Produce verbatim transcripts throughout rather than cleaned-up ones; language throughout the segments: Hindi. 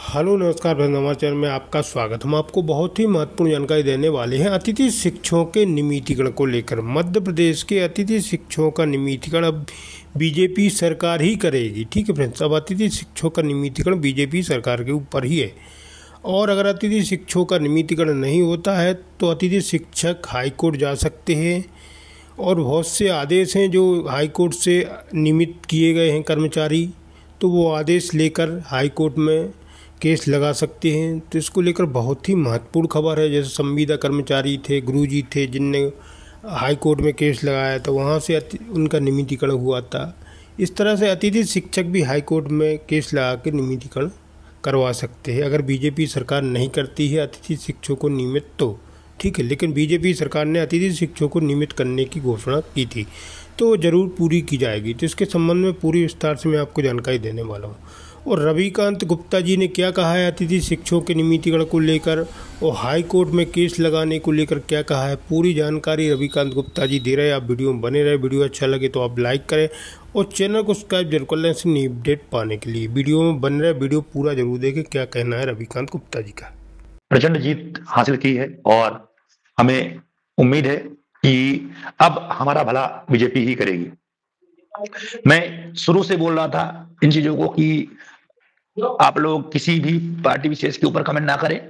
हेलो नमस्कार बंधु, हमारे चैनल में आपका स्वागत। हम आपको बहुत ही महत्वपूर्ण जानकारी देने वाले हैं अतिथि शिक्षकों के नियमितीकरण को लेकर। मध्य प्रदेश के अतिथि शिक्षकों का नियमितीकरण अब बीजेपी सरकार ही करेगी। ठीक है फ्रेंड्स, अब अतिथि शिक्षकों का नियमितीकरण बीजेपी सरकार के ऊपर ही है। और अगर अतिथि शिक्षकों का नियमितीकरण नहीं होता है तो अतिथि शिक्षक हाईकोर्ट जा सकते हैं। और बहुत से आदेश हैं जो हाईकोर्ट से नियमित किए गए हैं कर्मचारी, तो वो आदेश लेकर हाईकोर्ट में केस लगा सकते हैं। तो इसको लेकर बहुत ही महत्वपूर्ण खबर है। जैसे संविदा कर्मचारी थे, गुरुजी थे, जिनने हाई कोर्ट में केस लगाया था, वहाँ से उनका नियमितीकरण हुआ था। इस तरह से अतिथि शिक्षक भी हाई कोर्ट में केस लगा के नियमितीकरण करवा सकते हैं अगर बीजेपी सरकार नहीं करती है अतिथि शिक्षकों को नियमित तो। ठीक है, लेकिन बीजेपी सरकार ने अतिथि शिक्षकों को नियमित करने की घोषणा की थी, तो ज़रूर पूरी की जाएगी। तो इसके संबंध में पूरी विस्तार से मैं आपको जानकारी देने वाला हूँ। और रविकांत गुप्ता जी ने क्या कहा है अतिथि शिक्षकों के नियमितीकरण को लेकर, और हाई कोर्ट में केस लगाने को लेकर क्या कहा है, पूरी जानकारी रविकांत गुप्ता जी दे रहे हैं। आप वीडियो में बने रहे। वीडियो अच्छा लगे तो आप लाइक करें और चैनल को सब्सक्राइब जरूर कर लें ऐसे नई अपडेट पाने के लिए। वीडियो में बन रहे, वीडियो पूरा जरूर देखें। क्या कहना है रविकांत गुप्ता जी का। प्रचंड जीत हासिल की है और हमें उम्मीद है कि अब हमारा भला बीजेपी ही करेगी। मैं शुरू से बोल रहा था इन चीजों को कि आप लोग किसी भी पार्टी विशेष के ऊपर कमेंट ना करें।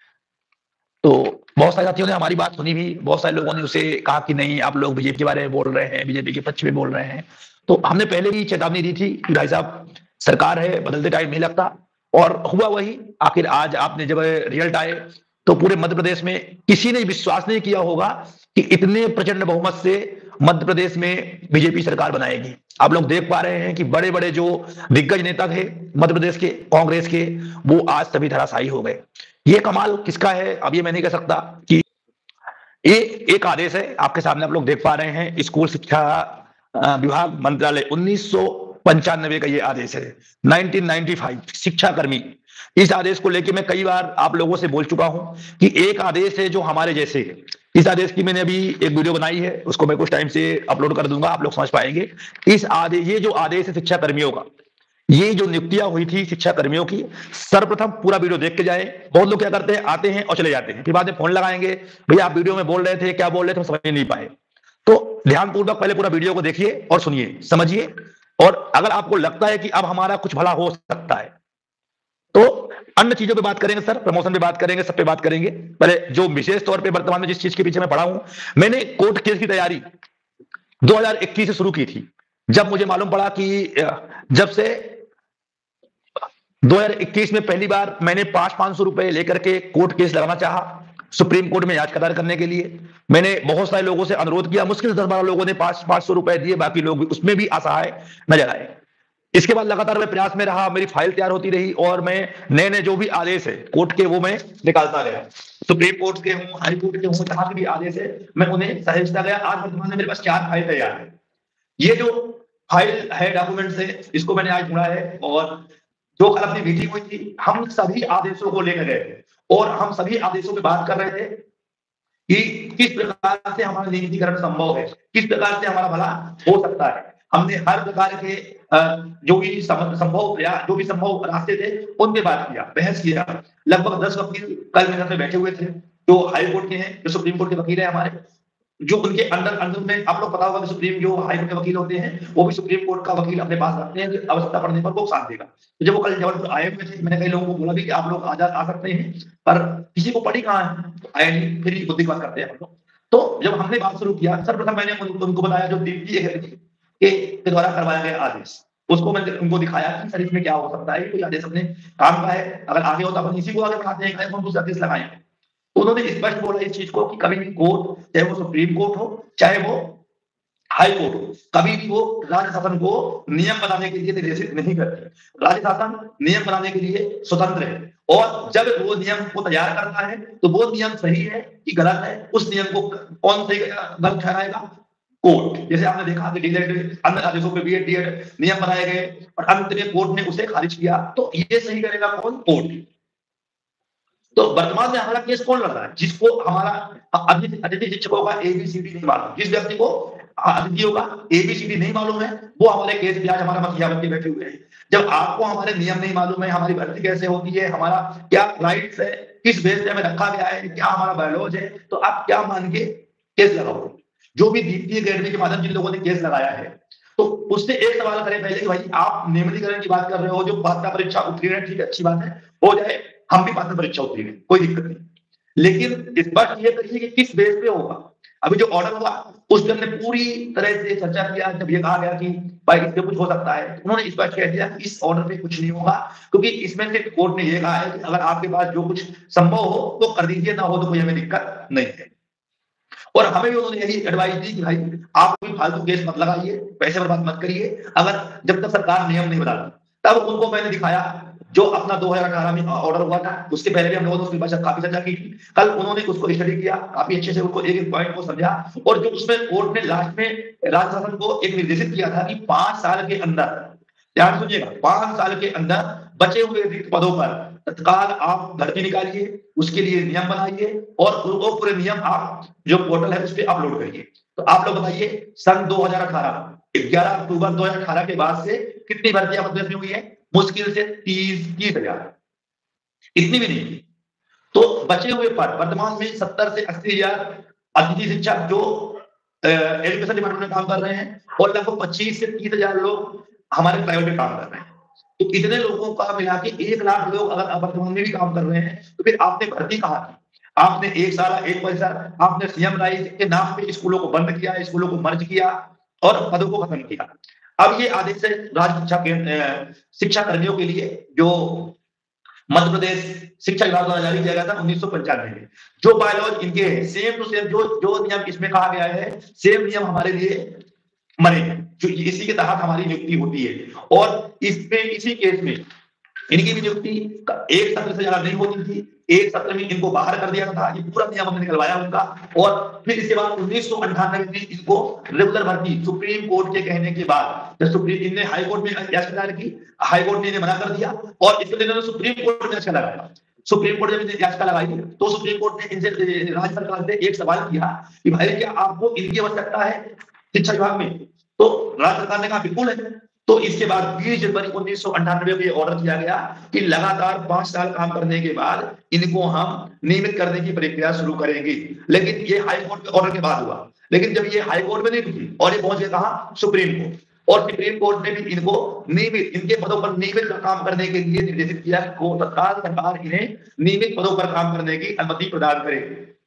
तो बहुत सारे साथियों ने हमारी बात सुनी भी, बहुत सारे लोगों ने उसे कहा कि नहीं आप लोग बीजेपी के बारे में बोल रहे हैं, बीजेपी के पक्ष में बोल रहे हैं। तो हमने पहले भी चेतावनी दी थी कि भाई साहब सरकार है, बदलते टाइम नहीं लगता, और हुआ वही। आखिर आज आपने जब रिजल्ट आए तो पूरे मध्य प्रदेश में किसी ने विश्वास नहीं किया होगा कि इतने प्रचंड बहुमत से मध्य प्रदेश में बीजेपी सरकार बनाएगी। आप लोग देख पा रहे हैं कि बड़े बड़े जो दिग्गज नेता थे मध्य प्रदेश के कांग्रेस के, वो आज सभी धराशायी हो गए। ये कमाल किसका है अब ये मैं नहीं कह सकता। कि ये एक आदेश है आपके सामने, आप लोग देख पा रहे हैं, स्कूल शिक्षा विभाग मंत्रालय उन्नीस सौ पंचानवे का ये आदेश है, नाइनटीन नाइंटी फाइव, शिक्षा कर्मी। इस आदेश को लेकर मैं कई बार आप लोगों से बोल चुका हूं कि एक आदेश है जो हमारे जैसे है। इस आदेश की मैंने अभी एक वीडियो बनाई है, उसको मैं कुछ टाइम से अपलोड कर दूंगा, आप लोग समझ पाएंगे। इस आदेश, ये जो आदेश है शिक्षा कर्मियों का, ये जो नियुक्तियां हुई थी शिक्षा कर्मियों की, सर्वप्रथम पूरा वीडियो देख के जाए। बहुत लोग क्या करते हैं, आते हैं और चले जाते हैं, फिर बाद में फोन लगाएंगे, भैया आप वीडियो में बोल रहे थे, क्या बोल रहे थे, हम समझ नहीं पाए। तो ध्यानपूर्वक पहले पूरा वीडियो को देखिए और सुनिए, समझिए। और अगर आपको लगता है कि अब हमारा कुछ भला हो सकता है तो अन्य चीजों पे बात करेंगे, सर प्रमोशन पे बात करेंगे, सब पे बात करेंगे। पहले जो विशेष तौर पे वर्तमान में जिस चीज के पीछे मैं पड़ा हूं, मैंने कोर्ट केस की तैयारी दो हज़ार इक्कीस से शुरू की थी। जब मुझे मालूम पड़ा कि जब से दो हज़ार इक्कीस में पहली बार मैंने पांच पांच सौ रुपए लेकर के कोर्ट केस लगाना चाहा सुप्रीम कोर्ट में याचिका दायर करने के लिए, मैंने बहुत सारे लोगों से अनुरोध किया। मुश्किल से दस बारह लोगों ने पांच पांच सौ रुपए दिए, बाकी लोग उसमें भी असहाय नजर आए। इसके बाद लगातार मैं प्रयास में रहा, मेरी फाइल तैयार होती रही और मैं नए नए जो भी आदेश है कोर्ट के वो मैं निकालता गया। सुप्रीम कोर्ट के हूँ, हाई कोर्ट के हूँ, जहां के भी आदेश है मैं उन्हें सहेजता गया। आज वर्तमान में मेरे पास चार फाइल तैयार है। ये जो फाइल है, डॉक्यूमेंट्स है, इसको मैंने आज ढूंढा है। और जो कल अपनी मीटिंग हुई थी, हम सभी आदेशों को लेकर गए थे और हम सभी आदेशों पे बात कर रहे थे कि किस प्रकार से हमारा नियमितीकरण संभव है, किस प्रकार से हमारा भला हो सकता है। हमने हर प्रकार के जो भी संभव प्रयास, जो भी संभव रास्ते थे, उन पे बात किया, बहस किया। लगभग दस वकील कल मेरे साथ बैठे हुए थे, जो हाई कोर्ट के हैं, जो सुप्रीम कोर्ट के वकील है हमारे, जो उनके अंदर अंदर में आप लोग पता होगा कि सुप्रीम जो हाई कोर्ट के वकील होते हैं वो भी सुप्रीम कोर्ट का वकील अपने पास रखते हैं, आवश्यकता पड़ने पर वो साथ देगा। तो जब वो कल जबलपुर आए हुए थे, मैंने कई लोगों को बोला भी कि आप लोग आजाद आ सकते हैं, पर किसी को पड़ी कहाँ है, तो आए नहीं, फिर बुद्धि बात करते हैं हम लोग। तो जब हमने बात शुरू किया, सर्वप्रथम मैंने उनको बताया जो दीप्ति के द्वारा करवाया गया आदेश, उसको मैंने उनको दिखाया कि सर इसमें क्या हो सकता है, कोई आदेश अपने काम का है, अगर आगे होता अपन इसी को आगे बढ़ाते हैं, हम दूसरे आदेश लगाएंगे। उन्होंने स्पष्ट बोला इस चीज को कि कभी भी कोर्ट, चाहे वो सुप्रीम कोर्ट हो चाहे वो हाई कोर्ट हो, कभी भी वो राज्य शासन को नियम बनाने के लिए निर्देशित नहीं करती। राज्य शासन नियम बनाने के लिए स्वतंत्र है और जब वो नियम को तैयार करता है तो वो नियम सही है कि गलत है, उस नियम को कौन सही गलत ठहराएगा, कोर्ट। जैसे आपने देखा कि डीएड अन्य आदेशों पे बीएड डीएड नियम बनाए गए और अंत में कोर्ट ने उसे खारिज किया, तो ये सही करेगा कौन, कोर्ट। तो वर्तमान में हमारा केस कौन लड़ रहा है, जिसको हमारा अतिथि शिक्षकों का एबीसीडी नहीं मालूम, जिस व्यक्ति को अतिथियों का एबीसीडी नहीं मालूम है, वो हमारे केस पे आज हमारा मसला बन के बैठे हुए हैं। जब आपको हमारे नियम नहीं मालूम है, हमारी भर्ती कैसे होती है, हमारा क्या राइट्स है, किस बेस पे हमें रखा गया है, क्या हमारा बायलॉज है, तो आप क्या मान के केस लगाओ। जो भी द्वितीय अकेडमी के माध्यम जिन लोगों ने केस लगाया है, तो उससे एक सवाल करें पहले कि भाई आप नियमितीकरण की बात कर रहे हो, जो पात्रता परीक्षा उत्तीर्ण, ठीक है, अच्छी बात है, हो जाए, हम भी पात्रता परीक्षा उत्तीर्ण, कोई दिक्कत नहीं। लेकिन स्पष्ट ये करिए कि किस बेस पे होगा। अभी जो ऑर्डर हुआ उसके हमने पूरी तरह से चर्चा किया। जब ये कहा गया कि भाई इससे कुछ हो सकता है, तो उन्होंने स्पष्ट कह दिया कि इस ऑर्डर पे कुछ नहीं होगा, क्योंकि इसमें से कोर्ट ने ये कहा है कि अगर आपके पास जो कुछ संभव हो तो कर दीजिए, ना हो तो कोई हमें दिक्कत नहीं है। और हमें भी उन्होंने यही एडवाइस दी कि भाई आप कोई फालतू केस मत लगाइए, पैसे बर्बाद मत करिए, अगर जब तक सरकार नियम नहीं बदलती। तब उनको मैंने दिखाया जो अपना दो हज़ार अठारह में ऑर्डर हुआ था, उसके पहले भी हम लोगों ने उसके बाद काफी चर्चा की थी। कल उन्होंने उसको स्टडी किया, काफी अच्छे से उसको एक एक पॉइंट को समझा, और जो उसमें कोर्ट ने लास्ट में राज्य शासन को एक निर्देशित किया था कि पांच साल के अंदर, ध्यान सुनिएगा, पांच साल के अंदर बचे हुए रिक्त पदों पर तत्काल आप भर्ती निकालिए, उसके लिए नियम बनाइए, और वो पूरे नियम आप जो पोर्टल है उस पर अपलोड करिए। तो आप लोग बताइए, सन दो हज़ार अठारह ग्यारह अक्टूबर दो हज़ार अठारह के बाद से कितनी भर्तियां मध्य प्रदेश में हुई है? मुश्किल से तीस तीस हजार, इतनी भी नहीं। तो बचे हुए पद वर्तमान में सत्तर से अस्सी हजार अतिथि शिक्षक जो एजुकेशन डिपार्टमेंट में काम कर रहे हैं, और लगभग पच्चीस से तीस हजार लोग हमारे प्राइवेट में काम कर रहे हैं। तो इतने लोगों का मिला के एक लाख लोग अगर वर्तमान में भी काम कर रहे हैं, तो फिर आपने भर्ती कहाँ की? आपने एक साल एक पैसा, आपने सीएम राइज के नाम पे स्कूलों को बंद किया, स्कूलों को मर्ज किया और पदों को खत्म किया। अब ये आदेश है राज्य शिक्षा के शिक्षा कर्मियों के लिए जो मध्य प्रदेश शिक्षा विभाग द्वारा जारी किया गया था उन्नीस सौ पंचानवे में। जो बायलॉज इनके है सेम टू सेम, जो जो नियम इसमें कहा गया है, सेम नियम हमारे लिए मरे हैं, जो इसी के तहत हमारी नियुक्ति होती है। और इसमें इसी केस में इनकी भी नियुक्ति एक सत्र से ज्यादा नहीं होती थी, एक सत्र में इनको बाहर कर दिया था। ये पूरा नियम हमने निकलवाया उनका। और फिर इसके बाद उन्नीस सौ अंठानवे में इनको रेगुलर भर्ती सुप्रीम कोर्ट के कहने के बाद, जब सुप्रीम इनने हाई कोर्ट में याचिका दायर की, हाई कोर्ट ने इन्हें मना कर दिया, और इसके लिए सुप्रीम कोर्ट में याचिका लगाया। सुप्रीम कोर्ट ने याचिका लगाई तो सुप्रीम कोर्ट ने इनसे राज्य सरकार से एक सवाल किया कि भाई क्या आपको इनकी आवश्यकता है शिक्षा विभाग में? तो राज्य सरकार ने कहा बिल्कुल है। तो इसके बाद बीस जनवरी उन्नीस सौ अंठानवे में ऑर्डर किया गया कि लगातार पांच साल काम करने के बाद इनको हम नियमित करने की प्रक्रिया शुरू करेंगे। लेकिन ये हाई कोर्ट के ऑर्डर के बाद हुआ। लेकिन जब ये हाई कोर्ट में नहीं रुकी और ये पहुंच गया कहां? Supreme Court. और सुप्रीम कोर्ट ने भी इनको नियमित इनके पदों पर नियमित काम करने के लिए निर्देशित किया कि तत्काल सरकार इन्हें नियमित पदों पर काम करने की अनुमति प्रदान करे।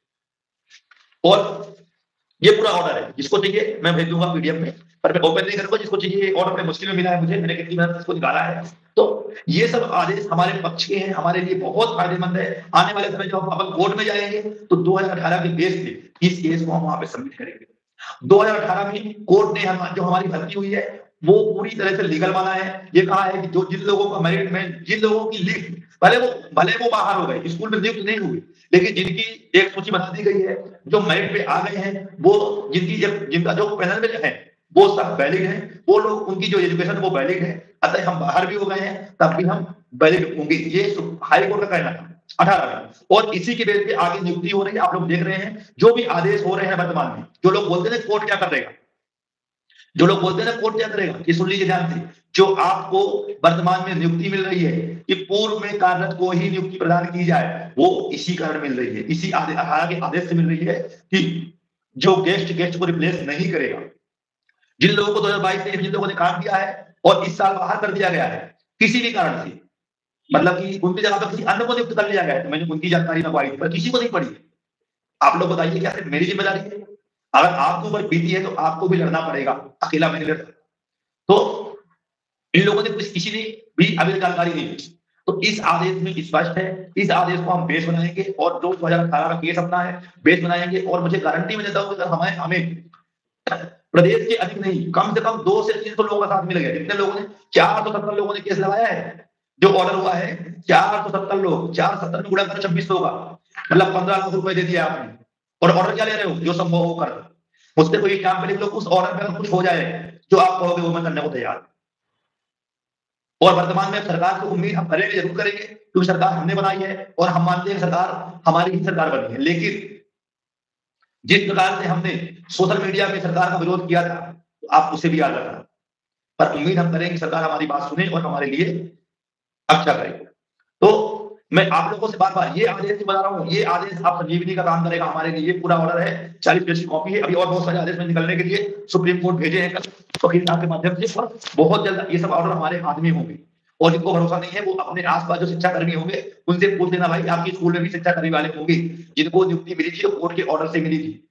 और ये पूरा ऑर्डर है, जिसको चाहिए मैं भेज दूंगा पीडीएफ में, पर मैं ओपन नहीं करूंगा। जिसको चाहिए ऑर्डर बड़े मुश्किल में मिला है मुझे, मैंने कितनी मेहनत इसको निकाला है। तो ये सब आदेश हमारे पक्ष के हैं, हमारे लिए बहुत फायदेमंद है। आने वाले समय जब अपन कोर्ट में जाएंगे तो दो हज़ार अठारह के बेस पे इस केस को हम वहां पे सबमिट करेंगे। दो हज़ार अठारह में कोर्ट ने हम जो हमारी भर्ती हुई है वो पूरी तरह से लीगल माना है। ये कहा है कि जो जिन लोगों का मेरिट में, जिन लोगों की लिस्ट भले वो भले वो बाहर हो गए, स्कूल में नियुक्त नहीं हुए, लेकिन जिनकी एक सूची बना दी गई है, जो मेरिट पे आ गए हैं, वो जिनकी जिनका जो पैनल में है वो सब वैलिड है, वो लोग उनकी जो एजुकेशन वो वैलिड है। अतः हम बाहर भी हो गए हैं तब भी हम वैलिड होंगे, ये हाई कोर्ट का कहना था अठारह में। और इसी के बेस पे आगे नियुक्ति हो रही है। आप लोग देख रहे हैं जो भी आदेश हो रहे हैं वर्तमान में, जो लोग बोलते हैं कोर्ट क्या कर देगा, जो लोग बोलते हैं ना कोर्ट क्या करेगा, ये सुन लीजिए ध्यान से। जो आपको वर्तमान में नियुक्ति मिल रही है कि पूर्व में कार्यरत को ही नियुक्ति प्रदान की जाए, वो इसी कारण मिल रही है, इसी अठारह के आदेश से मिल रही है कि जो गेस्ट गेस्ट को रिप्लेस नहीं करेगा। जिन लोगों को दो हज़ार बाईस में जिन लोगों ने काम किया है और इस साल बाहर कर दिया गया है किसी भी कारण से, मतलब कि उनकी जगह पर किसी अन्य को नियुक्त कर लिया गया है, तो मैंने उनकी जानकारी मंगवाई पर किसी को नहीं पड़ी। आप लोग बताइए क्या सिर्फ मेरी जिम्मेदारी है? अगर आपके ऊपर बीती है तो आपको भी लड़ना पड़ेगा, अकेला मैं नहीं लड़। तो इन लोगों ने किसी ने भी अभी जानकारी नहीं दी। तो इस आदेश में स्पष्ट है, इस आदेश को हम बेस बनाएंगे और जो दो हज़ार अठारह का केस अपना है बेस बनाएंगे। और मुझे गारंटी में देता हूं कि हमें हमें प्रदेश के अधिक नहीं, कम से कम दो से तीन सौ लोगों का साथ मिल गया। जितने लोगों ने चार सौ सत्तर लोगों ने केस लगाया है, जो ऑर्डर हुआ है चार सौ सत्तर लोग, चार सत्तर में गुणा कर छब्बीस सौ का, मतलब पंद्रह लाख रुपए दे दिया आपने। और ऑर्डर क्या ले रहे हो? जो संभव हो कर मुझसे कोई काम पे लिख लो, उस ऑर्डर पे कुछ हो जाए जो आप कहोगे वो मैं करने को तैयार। और वर्तमान में सरकार को उम्मीद हम करेंगे, जरूर करेंगे, क्योंकि सरकार हमने बनाई है और हम मानते हैं सरकार हमारी ही सरकार बनी है। लेकिन जिस प्रकार से हमने सोशल मीडिया पे सरकार का विरोध किया था, आप उसे भी याद रखना। पर उम्मीद हम करें कि सरकार हमारी बात सुने और हमारे लिए अच्छा करे। तो मैं आप लोगों से बार-बार ये आदेश बता रहा हूँ, ये आदेश आप संजीवनी का काम करेगा हमारे लिए। पूरा ऑर्डर है, चालीस पेज की कॉपी है। अभी और बहुत सारे आदेश में निकलने के लिए सुप्रीम कोर्ट भेजे हैं कल वकील साहब के माध्यम से, और बहुत जल्द ये सब ऑर्डर हमारे हाथ में होंगे। और जिनको भरोसा नहीं है वो अपने आस-पास जो शिक्षा कर्मी होंगे उनसे पूछ लेना भाई, आपकी स्कूल में भी शिक्षा कर्मी वाले होंगे जिनको नियुक्ति मिली थी तो कोर्ट के ऑर्डर से मिली थी।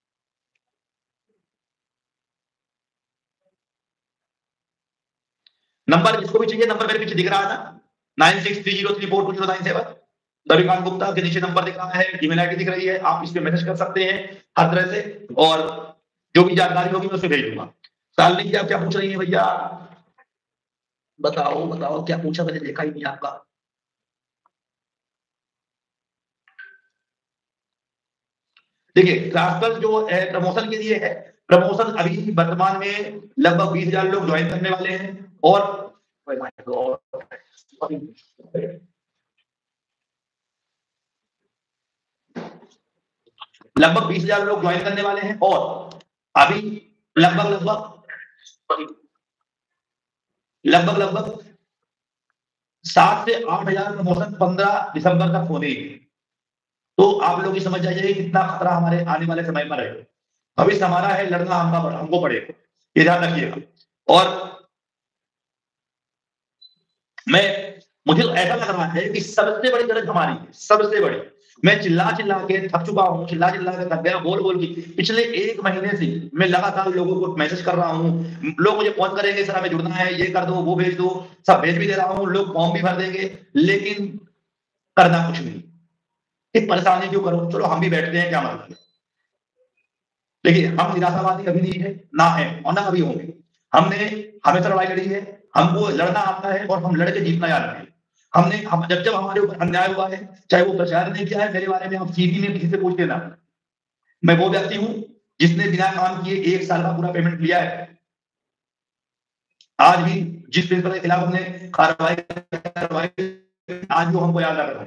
नंबर जिसको भी चाहिए, नंबर मेरे पीछे दिख रहा है ना, nine six three zero three four two zero nine seven. Ravikant Gupta के नीचे नंबर दिख रहा है, ईमेल आईडी दिख रही है, आप इस पे मैसेज कर सकते हैं हर तरह से, और जो भी जानकारी होगी मैं उसे भेज दूंगा। शालिनी जी आप क्या पूछ रही हैं भैया? बताओ बताओ क्या पूछा, मैंने देखा ही नहीं आपका। देखिए क्लासिकल जो है प्रमोशन के लिए है, प्रमोशन अभी वर्तमान में लगभग बीस हजार लोग ज्वाइन करने वाले हैं, और लगभग बीस हजार लोग ज्वाइन करने वाले हैं, और अभी लगभग लगभग लगभग लगभग सात से आठ हजार प्रमोशन पंद्रह दिसंबर तक होने हैं। तो आप लोग ये समझ जाइए कितना खतरा हमारे आने वाले समय पर है। भविष्य हमारा है, लड़ना हमको हमको पड़ेगा, ये ध्यान रखिएगा। और मैं मुझे तो ऐसा लग रहा है कि सबसे बड़ी गलत हमारी है, सबसे बड़ी। मैं चिल्ला चिल्ला के थक चुका हूँ, चिल्ला चिल्ला के थक गया, बोल बोल के पिछले एक महीने से मैं लगातार लोगों को मैसेज कर रहा हूँ। लोग मुझे फोन करेंगे, सर हमें जुड़ना है, ये कर दो, वो भेज दो, सब भेज भी दे रहा हूँ, लोग फॉर्म भी भर देंगे, लेकिन करना कुछ नहीं। एक परेशानी क्यों करो, चलो हम भी बैठते हैं, क्या मतलब। देखिए हम निराशावादी कभी नहीं है, ना है और ना कभी होंगे। हमने हमेशा लड़ाई लड़ी है, हमको लड़ना आता है और हम लड़के जीतना जानते हैं। हमने हम जब जब हमारे ऊपर अन्याय हुआ है, चाहे वो प्रचार ने किया है, मेरे बारे में आप सीधी में किसी से पूछ लेना। मैं वो व्यक्ति हूं जिसने बिना काम किए एक साल का पूरा पेमेंट लिया है। आज भी जिस प्रिंसिपल के खिलाफ हमने कार्रवाई करवाई, आज भी हमको याद रख रहा है।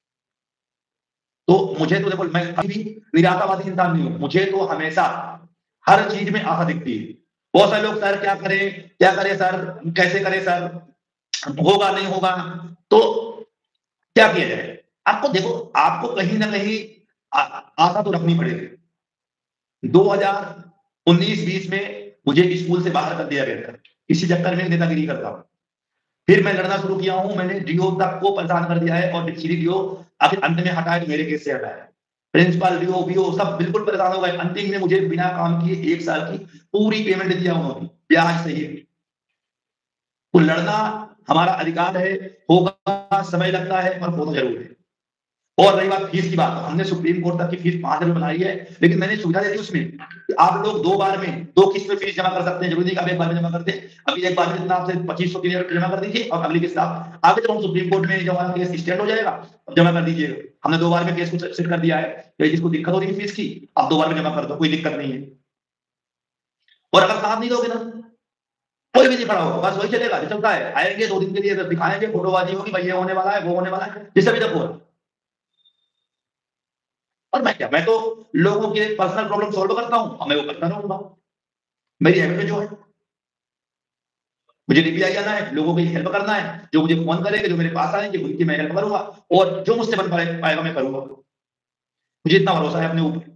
तो मुझे तो देखो, मैं अभी भी निराशावादी इंसान नहीं हूं, मुझे तो हमेशा हर चीज में आशा दिखती है। बहुत सारे लोग सर क्या करें क्या करें सर, कैसे करें सर, होगा नहीं होगा, तो क्या किया जाए। आपको देखो, आपको कहीं ना कहीं आशा तो रखनी पड़ेगी। दो हज़ार उन्नीस बीस में मुझे स्कूल से बाहर कर दिया गया था, इसी चक्कर में नेतागिरी करता हूं। फिर मैं लड़ना शुरू किया हूं, मैंने डीओ तक को परेशान कर दिया है, और डीओ आखिर अंत में हटाए तो मेरे केस से हटाया। प्रिंसिपल डीओ बीओ सब बिल्कुल परेशान हो गए। अंतिम में मुझे बिना काम किए एक साल की पूरी पेमेंट दिया उन्होंने, ब्याज सहित। तो लड़ना हमारा अधिकार है, होगा, समय लगता है और होना जरूर है। और रही बात फीस की बात, हमने सुप्रीम कोर्ट तक की फीस पांच हजार बनाई है, लेकिन मैंने सुविधा दी उसमें कि आप लोग दो बार में दो किस्त में फीस जमा कर सकते हैं। जरूरी नहीं कि आप एक बार में जमा करते हैं। अभी एक बार में जितना आपसे पच्चीस सौ जमा कर दीजिए, और अगली किस्त आप आगे जब हम सुप्रीम कोर्ट में जब हमारा केस स्टैंड हो जाएगा जमा कर दीजिएगा। हमने दो बार में केस को सेट कर दिया है, जिसको दिक्कत हो रही है फीस की, आप दो बार में जमा कर दो, कोई दिक्कत नहीं है। और अगर साथ नहीं दोगे ना, कोई भी नहीं पड़ा होगा, बस वही चलेगा जो चलता है। आएंगे दो दिन के लिए दिखाएंगे, फोटोबाजी होगी, भाई ये होने वाला है, वो होने वाला है, जिससे भी तक हो रहा। और मैं क्या, मैं तो लोगों के पर्सनल प्रॉब्लम सॉल्व करता हूं, और मैं वो करता रहूंगा। मेरी हैबिट जो है, मुझे डीपीआई आना है, लोगों की हेल्प करना है, जो मुझे फोन करेंगे, जो मेरे पास आएंगे, उनकी मैं हेल्प करूंगा, और जो मुझसे बन पाएगा मैं करूंगा। मुझे इतना भरोसा है अपने ऊपर,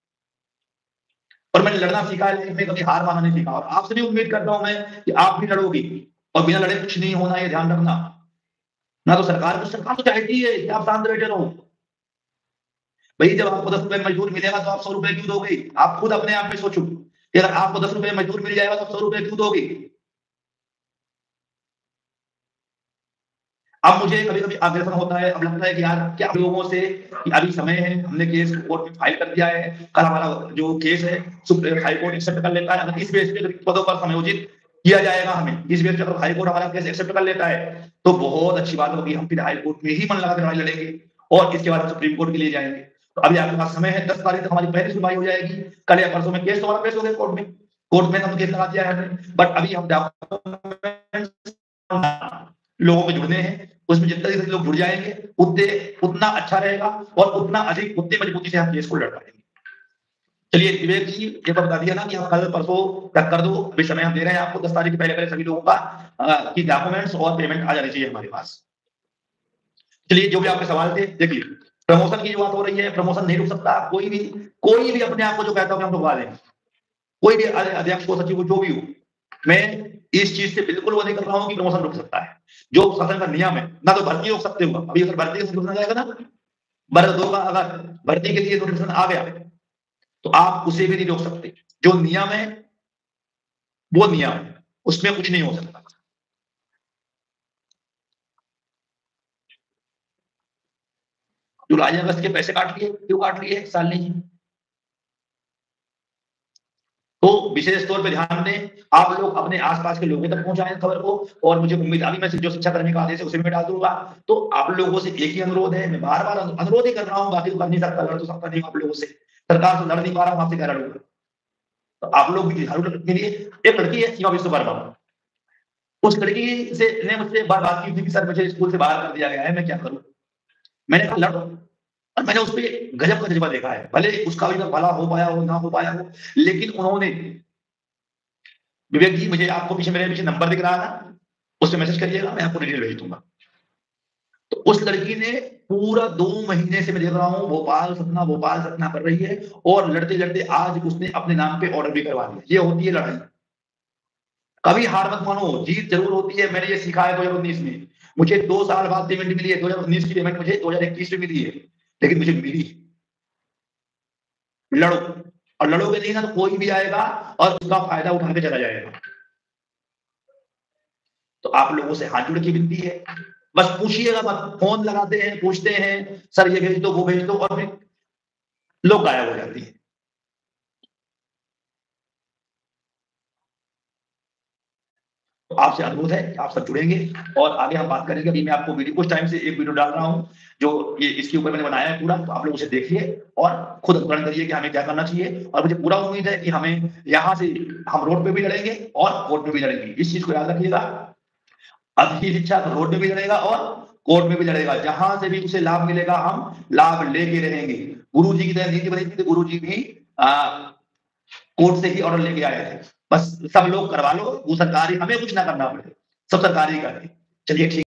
और मैंने लड़ना सीखा है, लेकिन मैं कभी हार मानना नहीं सीखा। और आपसे भी उम्मीद करता हूं मैं कि आप भी लड़ोगी, और बिना लड़े कुछ नहीं होना, ये ध्यान रखना। ना तो सरकार को सरकार तो चाहती है कि आप शांत बैठे रहो। भाई जब आपको दस रुपए मजदूर मिलेगा तो आप सौ रुपए क्यों दोगे? आप खुद अपने आप में सोचो कि अगर आपको दस रुपए मजदूर मिल जाएगा तो आप सौ रुपए क्यों दोगे? अब मुझे कभी कभी आग्रह होता है, अब लगता है कि यार क्या लोगों से कि अभी समय है, हमने केस कोर्ट में फाइल कर दिया है, कल हमारा जो केस है हाई कोर्ट एक्सेप्ट कर लेता है। अगर इस बेस पे पदों पर समायोजित किया जाएगा हमें, इस बेस पे अगर हाई कोर्ट हमारा केस एक्सेप्ट कर लेता है तो बहुत अच्छी बात होगी। हम फिर हाई कोर्ट में ही मन लगा कर लड़ाई लड़ेंगे, और इसके बाद हम सुप्रीम कोर्ट के लिए जाएंगे। तो अभी आपके पास समय है, दस तारीख तक हमारी पहली सुनवाई हो जाएगी। कल या परसों में केस तो हमारा पेश हो गया कोर्ट में, कोर्ट में हम केस लगा दिया है, बट अभी हम लोगों को जुड़ने हैं, उसमें जितने अधिक लोग जुड़ जाएंगे उतने उतना अच्छा रहेगा, और उतना अधिक उतनी मजबूती से हम केस को लड़ पाएंगे। चलिए विवेक जी, ये तो बता दिया ना कि आप कल परसों तक कर दो, अभी समय हम दे रहे हैं आपको दस तारीख के पहले-पहले सभी लोगों का अ, कि डॉक्यूमेंट्स और पेमेंट आ जानी चाहिए हमारे पास। चलिए जो भी आपके सवाल थे, देखिए प्रमोशन की जो बात हो रही है, प्रमोशन नहीं रुक सकता, कोई भी कोई भी अपने आप को जो कहता हो कि हम रुकवा देंगे, कोई भी अ, अध्यक्ष हो, सचिव हो, जो भी हो, मैं इस चीज़ से बिल्कुल वो नहीं कर रहा हूँ कि प्रमोशन रुक सकता है। जो शासन का नियम है, ना तो भर्ती रोक सकते हो, अभी अगर भर्ती का नोटिफिकेशन आ जाएगा ना, वर्ग दो का अगर भर्ती के लिए नोटिफिकेशन आ गया, तो आप उसे भी नहीं रोक सकते। जो नियम है, वो नियम है, उसमें कुछ नहीं हो सकता। जुलाई अगस्त के पैसे काट लिए, क्यों काट लिए? एक साल नहीं। तो विशेष तौर पे ध्यान दें, आप लोग अपने आस-पास के लोगों तक पहुँचाएँ खबर को और मुझे उम्मीद अभी मैं जो शिक्षा कर्मी का आदेश है उसी में डाल दूँगा। तो आप लोगों से एक ही अनुरोध है, मैं बार-बार अनु अनुरोध ही कर रहा हूँ, बाकी तो कर नहीं सकता, लड़ तो सकता नहीं हूँ आप लोगों से। सरकार से लड़ नहीं पा रहा हूँ, आपसे क्या लड़ूँगा? तो आप लोग भी झाड़ू के लिए एक लड़की है सीमा विश्व वर्मा, उस लड़की से ने मुझसे बात बात की थी कि सर मुझे स्कूल से बाहर कर दिया गया है, मैं क्या करूँ? मैंने कहा लड़ो और मैंने उसपे गजब का जज़्बा देखा है। भले उसका अभी तक भला हो पाया हो, ना हो पाया हो, लेकिन उन्होंने विवेक जी मुझे आपको पीछे मेरे पीछे नंबर दिख रहा है ना, उसपे मैसेज करिएगा, मैं आपको डिटेल भेज दूँगा। तो उस लड़की ने पूरा दो महीने से मैं देख रहा हूँ भोपाल सतना, भोपाल सतना कर रही है और लड़ते-लड़ते आज उसने अपने नाम पे ऑर्डर भी करवा दिया। ये होती है लड़ाई। कभी हार मत मानो, जीत ज़रूर होती है, मैंने ये सीखा है दो हज़ार उन्नीस में। मुझे दो साल बाद पेमेंट मिली है, दो हज़ार उन्नीस की पेमेंट मुझे दो हज़ार इक्कीस में मिली है, लेकिन मुझे मिली। लड़ो और लड़ोगे नहीं ना तो कोई भी आएगा और उसका फ़ायदा उठा के चला जाएगा। तो आप लोगों से हाथ जोड़ के विनती है, बस पूछिएगा मत, फ़ोन लगाते हैं, पूछते हैं, सर ये भेज दो, वो भेज दो और फिर लोग गायब हो जाते हैं। तो आपसे अनुरोध है कि आप सब जुड़ेंगे और आगे हम बात करेंगे। अभी मैं आपको वीडियो कुछ टाइम से एक वीडियो डाल रहा हूँ, जो ये इसके ऊपर मैंने बनाया है पूरा, तो आप लोग उसे देखिए और खुद अनुकरण करिए कि हमें क्या करना चाहिए और मुझे पूरा उम्मीद है कि हमें यहाँ से हम रोड पे भी लड़ेंगे और कोर्ट में भी लड़ेंगे। इस चीज़ को याद रखिएगा, अच्छी शिक्षा तो रोड में भी लड़ेगा और कोर्ट में भी लड़ेगा। जहाँ से भी उसे लाभ मिलेगा, हम लाभ लेके रहेंगे। गुरु जी की तरह नीति बनी थी, तो गुरु जी भी अ, कोर्ट से ही ऑर्डर लेके आए थे। बस सब लोग करवा लो, वो सरकारी हमें कुछ ना करना पड़े, सब सरकार ही करे। चलिए ठीक